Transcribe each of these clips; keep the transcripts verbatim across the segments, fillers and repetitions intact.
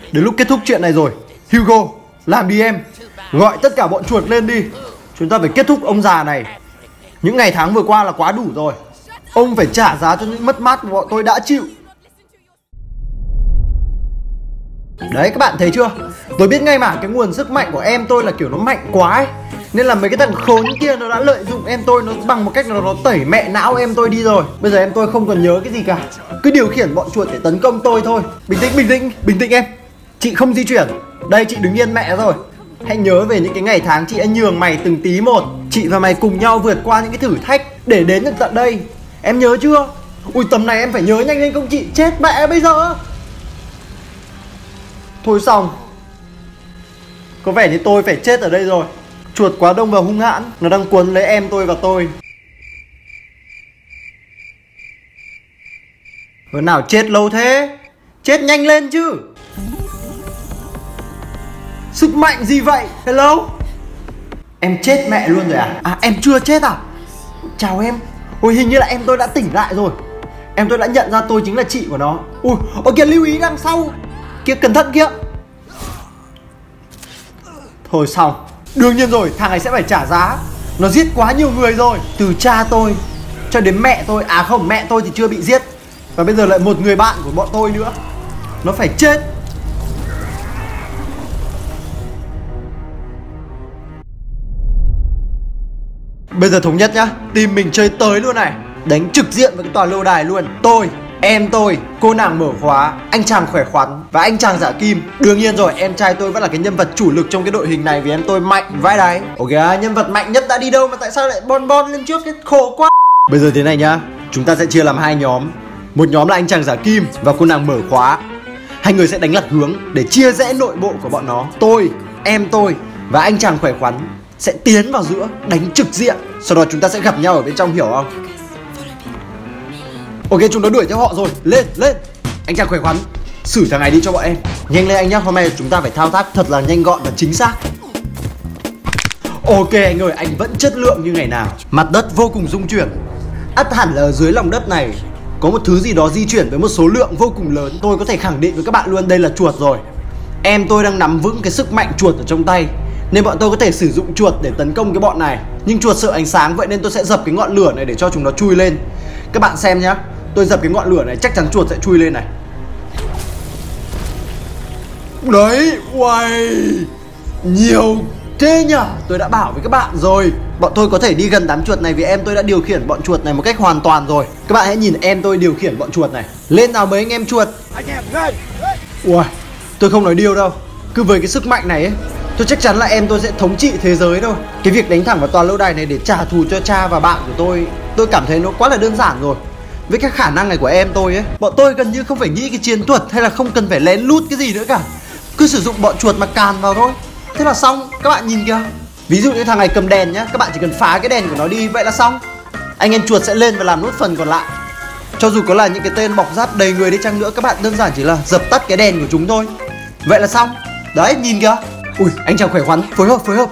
Đến lúc kết thúc chuyện này rồi. Hugo, làm đi em. Gọi tất cả bọn chuột lên đi. Chúng ta phải kết thúc ông già này. Những ngày tháng vừa qua là quá đủ rồi. Ông phải trả giá cho những mất mát mà bọn tôi đã chịu. Đấy, các bạn thấy chưa? Tôi biết ngay mà, cái nguồn sức mạnh của em tôi là kiểu nó mạnh quá ấy. Nên là mấy cái thằng khốn kia nó đã lợi dụng em tôi, nó bằng một cách nào nó tẩy mẹ não em tôi đi rồi. Bây giờ em tôi không còn nhớ cái gì cả, cứ điều khiển bọn chuột để tấn công tôi thôi. Bình tĩnh, bình tĩnh, bình tĩnh em. Chị không di chuyển. Đây, chị đứng yên mẹ rồi. Hãy nhớ về những cái ngày tháng chị đã nhường mày từng tí một. Chị và mày cùng nhau vượt qua những cái thử thách để đến được tận đây. Em nhớ chưa? Ui, tầm này em phải nhớ nhanh lên không chị. Chết mẹ bây giờ. Thôi xong. Có vẻ như tôi phải chết ở đây rồi. Chuột quá đông và hung hãn, nó đang cuốn lấy em tôi và tôi. Vừa nào chết lâu thế? Chết nhanh lên chứ. Sức mạnh gì vậy? Hello? Em chết mẹ luôn rồi à? À, em chưa chết à? Chào em. Ôi, hình như là em tôi đã tỉnh lại rồi. Em tôi đã nhận ra tôi chính là chị của nó. Ui, ôi kìa, lưu ý đằng sau. Kia, cẩn thận kia. Thôi xong. Đương nhiên rồi, thằng này sẽ phải trả giá. Nó giết quá nhiều người rồi. Từ cha tôi cho đến mẹ tôi. À không, mẹ tôi thì chưa bị giết. Và bây giờ lại một người bạn của bọn tôi nữa. Nó phải chết. Bây giờ thống nhất nhá. Team mình chơi tới luôn này. Đánh trực diện với cái tòa lâu đài luôn. Tôi, em tôi, cô nàng mở khóa, anh chàng khỏe khoắn và anh chàng giả kim. Đương nhiên rồi, em trai tôi vẫn là cái nhân vật chủ lực trong cái đội hình này vì em tôi mạnh vãi đáy. Ok, nhân vật mạnh nhất đã đi đâu mà tại sao lại bon bon lên trước, cái khổ quá. Bây giờ thế này nhá, chúng ta sẽ chia làm hai nhóm. Một nhóm là anh chàng giả kim và cô nàng mở khóa. Hai người sẽ đánh lật hướng để chia rẽ nội bộ của bọn nó. Tôi, em tôi và anh chàng khỏe khoắn sẽ tiến vào giữa, đánh trực diện. Sau đó chúng ta sẽ gặp nhau ở bên trong, hiểu không? Ok, chúng nó đuổi theo họ rồi. Lên, lên. Anh chàng khỏe khoắn, xử thằng này đi cho bọn em. Nhanh lên anh nhá, hôm nay chúng ta phải thao tác thật là nhanh gọn và chính xác. Ok anh ơi, anh vẫn chất lượng như ngày nào. Mặt đất vô cùng rung chuyển. Ắt hẳn là ở dưới lòng đất này có một thứ gì đó di chuyển với một số lượng vô cùng lớn. Tôi có thể khẳng định với các bạn luôn, đây là chuột rồi. Em tôi đang nắm vững cái sức mạnh chuột ở trong tay, nên bọn tôi có thể sử dụng chuột để tấn công cái bọn này. Nhưng chuột sợ ánh sáng, vậy nên tôi sẽ dập cái ngọn lửa này để cho chúng nó chui lên. Các bạn xem nhá, tôi dập cái ngọn lửa này chắc chắn chuột sẽ chui lên này. Đấy, uầy, nhiều thế nhở. Tôi đã bảo với các bạn rồi, bọn tôi có thể đi gần đám chuột này vì em tôi đã điều khiển bọn chuột này một cách hoàn toàn rồi. Các bạn hãy nhìn em tôi điều khiển bọn chuột này. Lên nào mấy anh em chuột. Uầy, tôi không nói điêu đâu. Cứ với cái sức mạnh này ấy, tôi chắc chắn là em tôi sẽ thống trị thế giới thôi. Cái việc đánh thẳng vào tòa lâu đài này để trả thù cho cha và bạn của tôi, tôi cảm thấy nó quá là đơn giản rồi. Với các khả năng này của em tôi ấy, bọn tôi gần như không phải nghĩ cái chiến thuật hay là không cần phải lén lút cái gì nữa cả. Cứ sử dụng bọn chuột mà càn vào thôi, thế là xong. Các bạn nhìn kìa. Ví dụ như thằng này cầm đèn nhá, các bạn chỉ cần phá cái đèn của nó đi, vậy là xong. Anh em chuột sẽ lên và làm nốt phần còn lại. Cho dù có là những cái tên bọc giáp đầy người đi chăng nữa, các bạn đơn giản chỉ là dập tắt cái đèn của chúng thôi, vậy là xong. Đấy, nhìn kìa. Ui, anh chàng khỏe khoắn, phối hợp, phối hợp.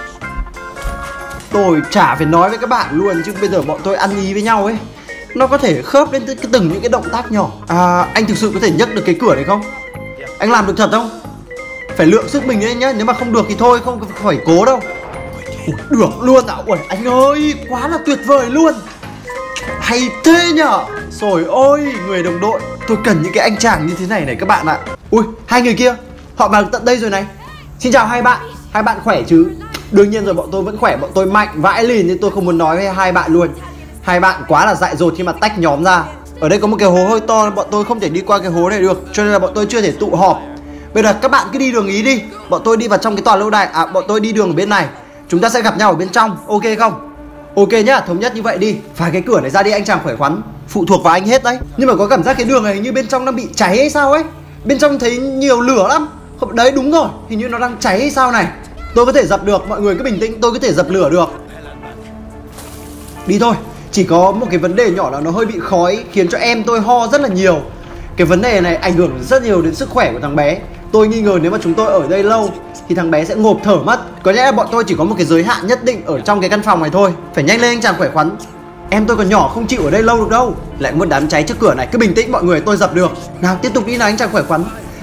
Tôi chả phải nói với các bạn luôn chứ bây giờ bọn tôi ăn ý với nhau ấy, nó có thể khớp lên cái từng những cái động tác nhỏ. À, anh thực sự có thể nhấc được cái cửa này không? Anh làm được thật không? Phải lượng sức mình lên nhá, nếu mà không được thì thôi, không phải cố đâu. Ui, được luôn ạ. Ui, anh ơi, quá là tuyệt vời luôn. Hay thế nhở. Trời ơi, người đồng đội, tôi cần những cái anh chàng như thế này này các bạn ạ. Ui, hai người kia, họ vào tận đây rồi này. Xin chào hai bạn, hai bạn khỏe chứ? Đương nhiên rồi, bọn tôi vẫn khỏe, bọn tôi mạnh vãi lìn nên tôi không muốn nói với hai bạn luôn. Hai bạn quá là dại dột khi mà tách nhóm ra. Ở đây có một cái hố hơi to, bọn tôi không thể đi qua cái hố này được, cho nên là bọn tôi chưa thể tụ họp. Bây giờ các bạn cứ đi đường ý đi. Bọn tôi đi vào trong cái tòa lâu đài. À, bọn tôi đi đường ở bên này. Chúng ta sẽ gặp nhau ở bên trong, ok không? Ok nhá, thống nhất như vậy đi. Phá cái cửa này ra đi anh chàng khỏe khoắn. Phụ thuộc vào anh hết đấy. Nhưng mà có cảm giác cái đường này hình như bên trong đang bị cháy hay sao ấy. Bên trong thấy nhiều lửa lắm. Không, đấy đúng rồi, hình như nó đang cháy hay sao này. Tôi có thể dập được, mọi người cứ bình tĩnh, tôi có thể dập lửa được. Đi thôi. Chỉ có một cái vấn đề nhỏ là nó hơi bị khói, khiến cho em tôi ho rất là nhiều. Cái vấn đề này ảnh hưởng rất nhiều đến sức khỏe của thằng bé. Tôi nghi ngờ nếu mà chúng tôi ở đây lâu thì thằng bé sẽ ngộp thở mất. Có lẽ là bọn tôi chỉ có một cái giới hạn nhất định ở trong cái căn phòng này thôi. Phải nhanh lên anh chàng khỏe khoắn. Em tôi còn nhỏ không chịu ở đây lâu được đâu. Lại có một đám cháy trước cửa này. Cứ bình tĩnh mọi người, tôi dập được. Nào tiếp tục đi nào anh chàng khỏe khoắn.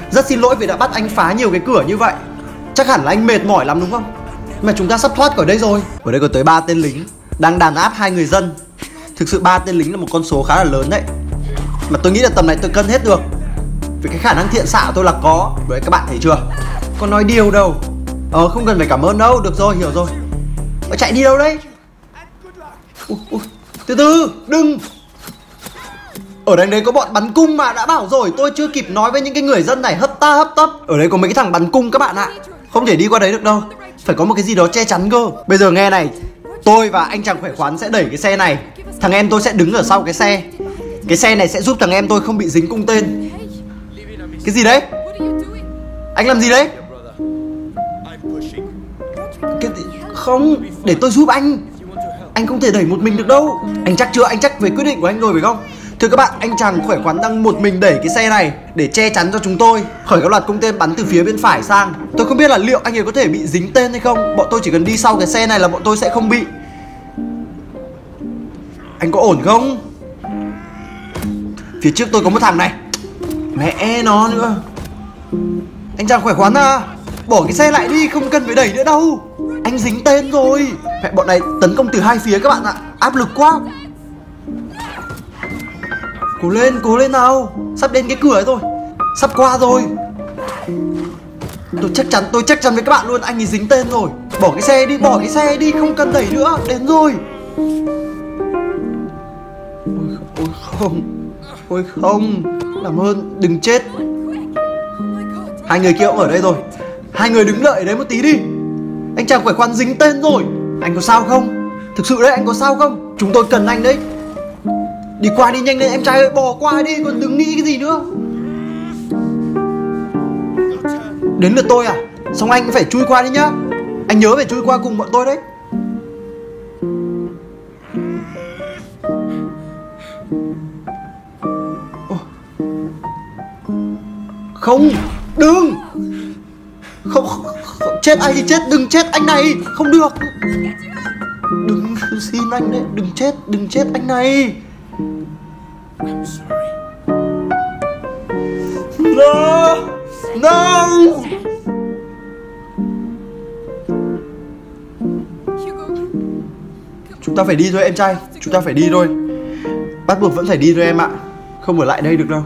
Rất xin lỗi vì đã bắt anh phá nhiều cái cửa như vậy. Chắc hẳn là anh mệt mỏi lắm đúng không? Mà chúng ta sắp thoát khỏi đây rồi. Ở đây có tới ba tên lính đang đàn áp hai người dân. Thực sự ba tên lính là một con số khá là lớn đấy. Mà tôi nghĩ là tầm này tôi cân hết được. Vì cái khả năng thiện xạ của tôi là có. Đấy các bạn thấy chưa? Có nói điều đâu. Ờ không cần phải cảm ơn đâu. Được rồi, hiểu rồi. Mà chạy đi đâu đấy? Ui, ui. Từ từ, đừng. Ở đây đấy có bọn bắn cung mà, đã bảo rồi. Tôi chưa kịp nói với những cái người dân này hấp ta hấp tấp. Ở đây có mấy cái thằng bắn cung các bạn ạ. Không thể đi qua đấy được đâu. Phải có một cái gì đó che chắn cơ. Bây giờ nghe này, tôi và anh chàng khỏe khoắn sẽ đẩy cái xe này. Thằng em tôi sẽ đứng ở sau cái xe. Cái xe này sẽ giúp thằng em tôi không bị dính cung tên. Cái gì đấy? Anh làm gì đấy? Cái... Không, để tôi giúp anh. Anh không thể đẩy một mình được đâu. Anh chắc chưa? Anh chắc về quyết định của anh rồi phải không? Thưa các bạn, anh chàng khỏe khoắn đang một mình đẩy cái xe này để che chắn cho chúng tôi khỏi các loạt cung tên bắn từ phía bên phải sang. Tôi không biết là liệu anh ấy có thể bị dính tên hay không. Bọn tôi chỉ cần đi sau cái xe này là bọn tôi sẽ không bị. Anh có ổn không? Phía trước tôi có một thằng này. Mẹ nó nữa. Anh chàng khỏe khoắn à, bỏ cái xe lại đi, không cần phải đẩy nữa đâu. Anh dính tên rồi. Mẹ, bọn này tấn công từ hai phía các bạn ạ. Áp lực quá. Cố lên, cố lên nào. Sắp đến cái cửa ấy rồi. Sắp qua rồi. Tôi chắc chắn, tôi chắc chắn với các bạn luôn, anh ấy dính tên rồi. Bỏ cái xe đi, bỏ cái xe đi, không cần đẩy nữa. Đến rồi. Ôi, ôi không. Ôi không. Làm ơn, đừng chết. Hai người kia cũng ở đây rồi. Hai người đứng đợi đấy một tí đi. Anh chàng khỏe khoắn dính tên rồi. Anh có sao không? Thực sự đấy, anh có sao không? Chúng tôi cần anh đấy. Đi qua đi, nhanh lên em trai ơi, bỏ qua đi, còn đừng nghĩ cái gì nữa. Đến lượt tôi à? Xong anh phải chui qua đi nhá. Anh nhớ phải chui qua cùng bọn tôi đấy. Không, đừng. Không, không, không, chết ai thì chết, đừng chết anh này. Không được. Đừng, xin anh đấy, đừng chết, đừng chết anh này. No, no. Chúng ta phải đi thôi em trai. Chúng ta phải đi thôi. Bắt buộc vẫn phải đi thôi em ạ. Không ở lại đây được đâu.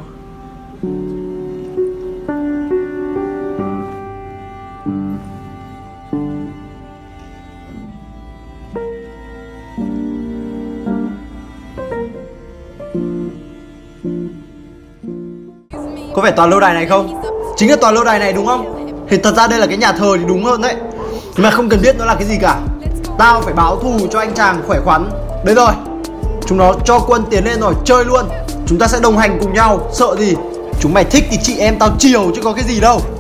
Có phải tòa lâu đài này không? Chính là tòa lâu đài này đúng không? Thì thật ra đây là cái nhà thờ thì đúng hơn đấy. Nhưng mà không cần biết nó là cái gì cả. Tao phải báo thù cho anh chàng khỏe khoắn. Đấy rồi. Chúng nó cho quân tiến lên rồi, chơi luôn. Chúng ta sẽ đồng hành cùng nhau. Sợ gì? Chúng mày thích thì chị em tao chiều chứ có cái gì đâu.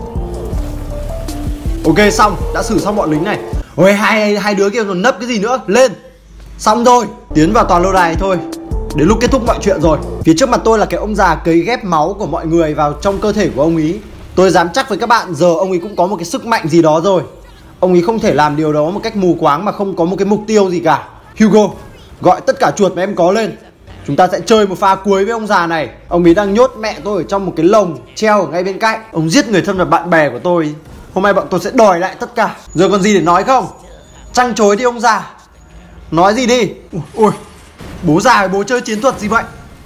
Ok xong, đã xử xong bọn lính này. Ôi hai, hai đứa kia còn nấp cái gì nữa. Lên. Xong rồi, tiến vào tòa lâu đài thôi. Đến lúc kết thúc mọi chuyện rồi. Phía trước mặt tôi là cái ông già cấy ghép máu của mọi người vào trong cơ thể của ông ý. Tôi dám chắc với các bạn, giờ ông ấy cũng có một cái sức mạnh gì đó rồi. Ông ấy không thể làm điều đó một cách mù quáng mà không có một cái mục tiêu gì cả. Hugo, gọi tất cả chuột mà em có lên. Chúng ta sẽ chơi một pha cuối với ông già này. Ông ấy đang nhốt mẹ tôi ở trong một cái lồng treo ở ngay bên cạnh. Ông giết người thân và bạn bè của tôi. Hôm nay bọn tôi sẽ đòi lại tất cả. Giờ còn gì để nói không? Trăng chối đi ông già. Nói gì đi. Ui, bố già bố chơi chiến thuật gì vậy?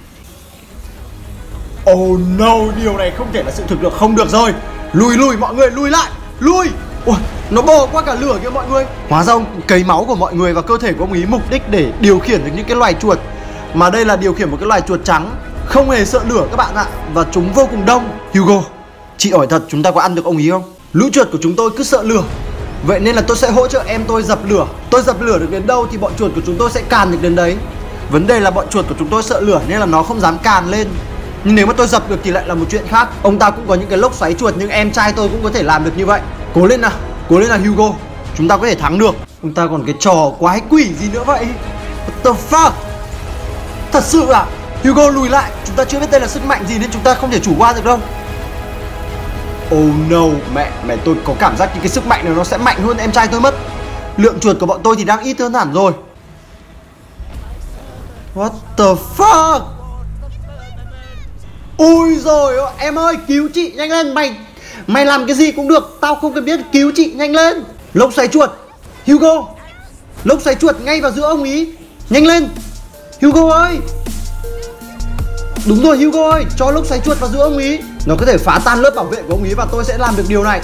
Oh no, điều này không thể là sự thực được. Không được rồi. Lùi lùi mọi người, lùi lại. Lùi. Ui, nó bò qua cả lửa kìa mọi người. Hóa ra ông cấy máu của mọi người vào cơ thể của ông ý mục đích để điều khiển được những cái loài chuột. Mà đây là điều khiển một cái loài chuột trắng không hề sợ lửa các bạn ạ. Và chúng vô cùng đông. Hugo, chị hỏi thật, chúng ta có ăn được ông ý không? Lũ chuột của chúng tôi cứ sợ lửa. Vậy nên là tôi sẽ hỗ trợ em tôi dập lửa. Tôi dập lửa được đến đâu thì bọn chuột của chúng tôi sẽ càn được đến đấy. Vấn đề là bọn chuột của chúng tôi sợ lửa nên là nó không dám càn lên. Nhưng nếu mà tôi dập được thì lại là một chuyện khác. Ông ta cũng có những cái lốc xoáy chuột, nhưng em trai tôi cũng có thể làm được như vậy. Cố lên nào, cố lên nào Hugo. Chúng ta có thể thắng được. Ông ta còn cái trò quái quỷ gì nữa vậy? What the fuck? Thật sự à? Hugo lùi lại. Chúng ta chưa biết đây là sức mạnh gì nên chúng ta không thể chủ quan được đâu. Oh no, mẹ, mẹ tôi có cảm giác như cái sức mạnh này nó sẽ mạnh hơn em trai tôi mất. Lượng chuột của bọn tôi thì đang ít hơn hẳn rồi. What the fuck? Ui rồi em ơi, cứu chị nhanh lên. Mày Mày làm cái gì cũng được, tao không cần biết, cứu chị nhanh lên. Lốc xoáy chuột Hugo, lốc xoáy chuột ngay vào giữa ông ý. Nhanh lên Hugo ơi. Đúng rồi Hugo ơi, cho lốc xoáy chuột vào giữa ông ý. Nó có thể phá tan lớp bảo vệ của ông ý và tôi sẽ làm được điều này.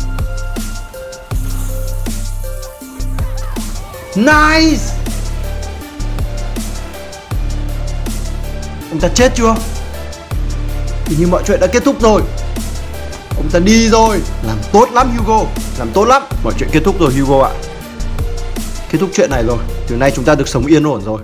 Nice. Ông ta chết chưa? Thì như mọi chuyện đã kết thúc rồi. Ông ta đi rồi. Làm tốt lắm Hugo, làm tốt lắm. Mọi chuyện kết thúc rồi Hugo ạ. Kết thúc chuyện này rồi. Từ nay chúng ta được sống yên ổn rồi.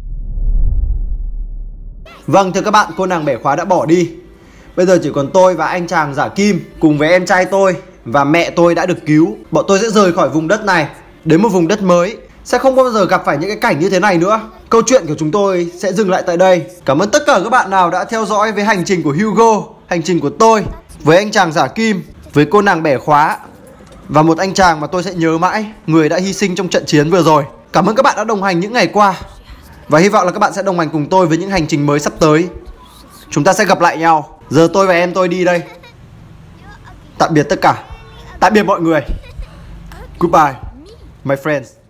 Vâng thưa các bạn, cô nàng bẻ khóa đã bỏ đi. Bây giờ chỉ còn tôi và anh chàng giả kim cùng với em trai tôi và mẹ tôi đã được cứu. Bọn tôi sẽ rời khỏi vùng đất này đến một vùng đất mới, sẽ không bao giờ gặp phải những cái cảnh như thế này nữa. Câu chuyện của chúng tôi sẽ dừng lại tại đây. Cảm ơn tất cả các bạn nào đã theo dõi với hành trình của Hugo, hành trình của tôi với anh chàng giả kim, với cô nàng bẻ khóa và một anh chàng mà tôi sẽ nhớ mãi, người đã hy sinh trong trận chiến vừa rồi. Cảm ơn các bạn đã đồng hành những ngày qua và hy vọng là các bạn sẽ đồng hành cùng tôi với những hành trình mới sắp tới. Chúng ta sẽ gặp lại nhau. Giờ tôi và em tôi đi đây. Tạm biệt tất cả. Tạm biệt mọi người. Goodbye my friends.